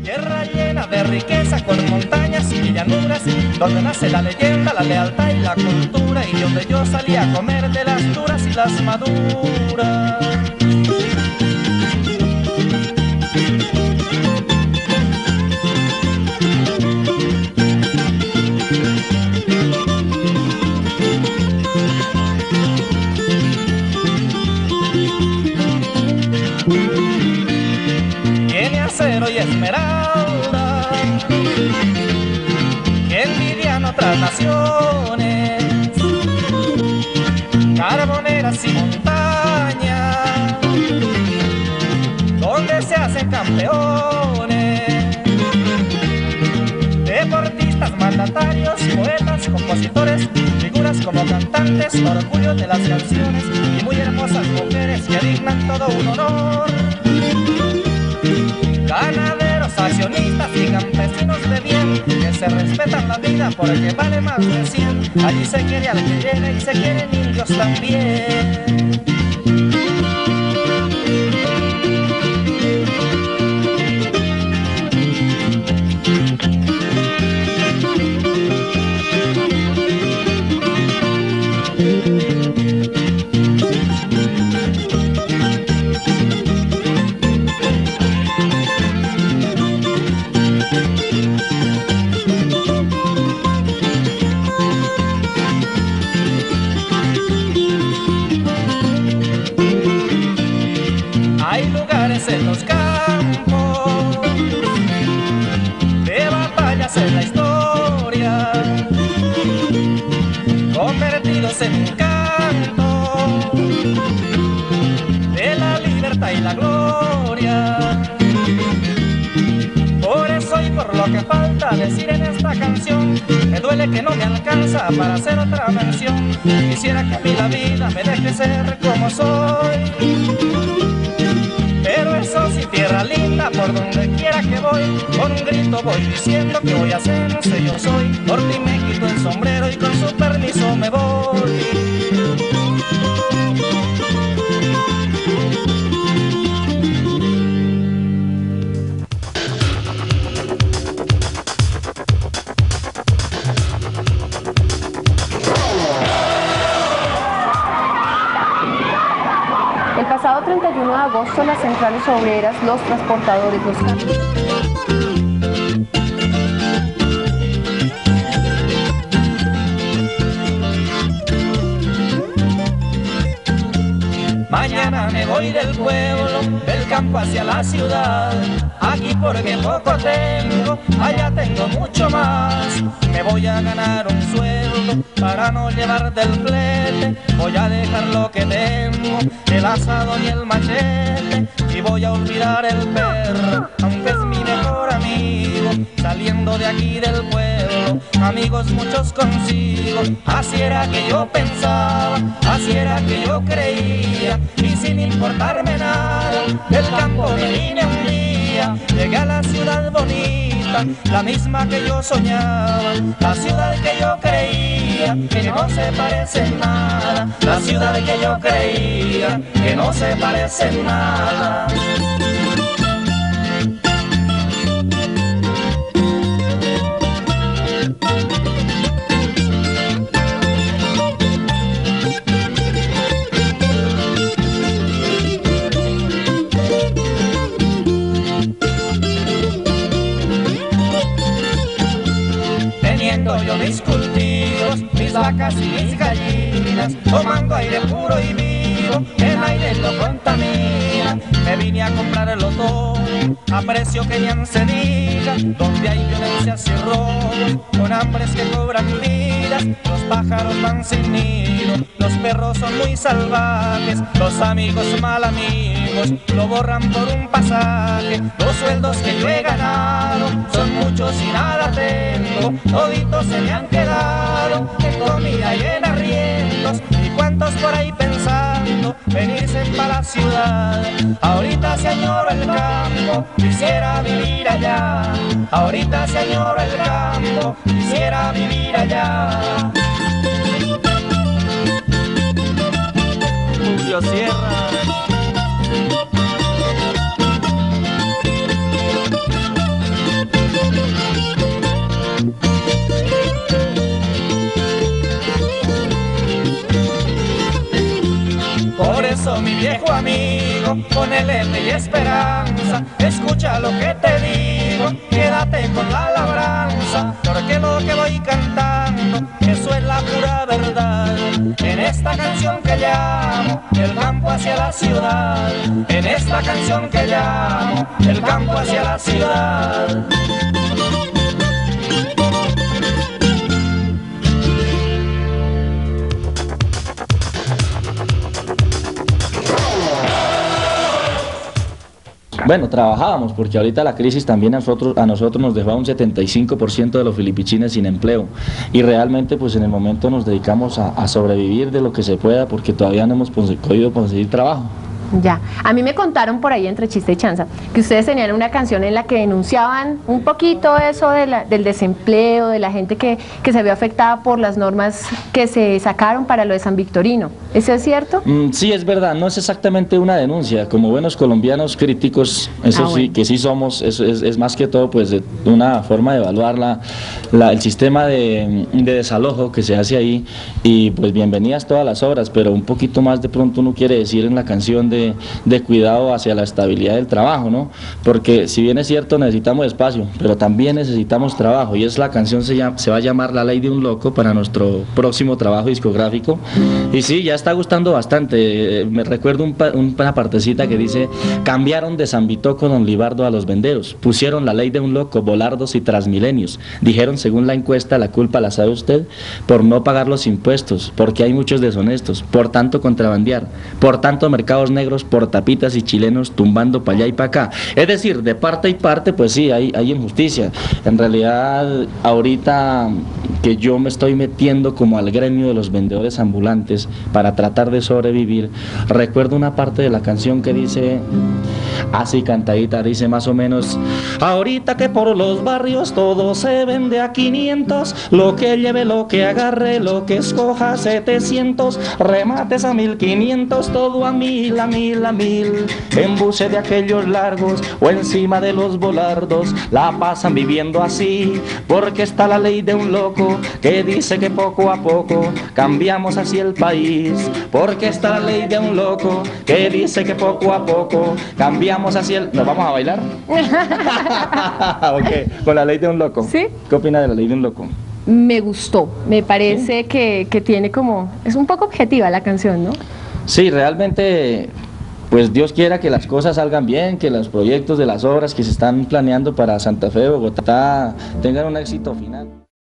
Tierra llena de riqueza con montañas y llanuras, donde nace la leyenda, la lealtad y la cultura, y donde yo salí a comer de las duras y las maduras. Tiene acero y esmeralda, que envidian otras naciones, carboneras y montañas, donde se hacen campeones, deportistas, mandatarios, poetas, compositores, figuras como cantantes, orgullo de las canciones, y muy hermosas mujeres que dignan todo un honor. Ganaderos, accionistas y campesinos de bien, que se respetan la vida porque vale más de 100. Allí se quiere al que llega y se quieren indios también. Hay lugares en los campos, de batallas en la historia, convertidos en un canto de la libertad y la gloria. Por eso y por lo que falta decir en esta canción, me duele que no me alcanza para hacer otra mención. Quisiera que a mí la vida me deje ser como soy, pero eso sí, tierra linda, por donde quiera que voy, con un grito voy diciendo que voy a ser yo soy. Por ti me quito el sombrero y con su permiso me voy. El pasado 31 de agosto, las centrales obreras, los transportadores, los Mañana me voy del pueblo, del campo hacia la ciudad. Aquí porque poco tengo, allá tengo mucho más. Me voy a ganar un sueldo para no llevar del flete. Voy a dejar lo que tengo, el asado y el machete, y voy a olvidar el perro, aunque es mi mejor amigo. Saliendo de aquí del pueblo, amigos muchos consigo. Así era que yo pensaba, así era que yo creía, y sin importarme nada, del campo me vine un día. Llegué a la ciudad bonita, la misma que yo soñaba, la ciudad que yo creía que no se parece en nada, la ciudad que yo creía que no se parece en nada. Yo mis cultivos, mis vacas y mis gallinas, tomando aire puro y vivo, el aire lo contamina. Me vine a comprarlo todo a precio que ni se diga, donde hay violencias y robos, con hambres que cobran vidas. Los pájaros van sin nido, los perros son muy salvajes, los amigos mal amigos lo borran por un pasaje. Los sueldos que yo he ganado son muchos y nada tengo, toditos se me han quedado en comida y en arriendos. Y cuántos por ahí pensando venirse para la ciudad. Ahorita se añoro el campo, quisiera vivir allá. Ahorita se añoro el campo, quisiera vivir allá. Julio Sierra. con el M y esperanza. Escucha lo que te digo, quédate con la labranza, porque lo que voy cantando, eso es la pura verdad. En esta canción que llamo, del campo hacia la ciudad. En esta canción que llamo, del campo hacia la ciudad. Bueno, trabajábamos porque ahorita la crisis también a nosotros nos dejó a un 75% de los filipichines sin empleo y realmente pues en el momento nos dedicamos a sobrevivir de lo que se pueda porque todavía no hemos podido conseguir trabajo. Ya, a mí me contaron por ahí entre chiste y chanza que ustedes tenían una canción en la que denunciaban un poquito eso del desempleo, de la gente que se vio afectada por las normas que se sacaron para lo de San Victorino. ¿Eso es cierto? Sí, es verdad, no es exactamente una denuncia, como buenos colombianos críticos, eso sí, bueno. que sí somos, es más que todo pues una forma de evaluar el sistema de desalojo que se hace ahí y pues bienvenidas todas las obras, pero un poquito más de pronto uno quiere decir en la canción de cuidado hacia la estabilidad del trabajo, ¿no? Porque si bien es cierto necesitamos espacio, pero también necesitamos trabajo y es la canción se va a llamar La Ley de un Loco para nuestro próximo trabajo discográfico y sí, ya está gustando bastante. Me recuerdo una partecita que dice: cambiaron de San Vito con Don Libardo a los venderos, pusieron la ley de un loco, volardos y transmilenios, dijeron según la encuesta la culpa la sabe usted por no pagar los impuestos, porque hay muchos deshonestos, por tanto contrabandear, por tanto mercados negros, por tapitas y chilenos tumbando para allá y para acá. Es decir, de parte y parte pues sí, hay injusticia. En realidad ahorita que yo me estoy metiendo como al gremio de los vendedores ambulantes para tratar de sobrevivir, recuerdo una parte de la canción que dice, así cantadita, dice más o menos: ahorita que por los barrios todo se vende a 500, lo que lleve, lo que agarre, lo que escoja 700, remates a 1500, todo a 1000, a 1000, a 1000, en buses de aquellos largos o encima de los volardos, la pasan viviendo así, porque está la ley de un loco que dice que poco a poco cambiamos así el país, porque está la ley de un loco que dice que poco a poco cambiamos así el... ¿Nos vamos a bailar? Ok, con la ley de un loco. ¿Sí? ¿Qué opina de la ley de un loco? Me gustó, me parece que tiene como, es un poco objetiva la canción, ¿no? Sí, realmente, pues Dios quiera que las cosas salgan bien, que los proyectos de las obras que se están planeando para Santa Fe, Bogotá, tengan un éxito final.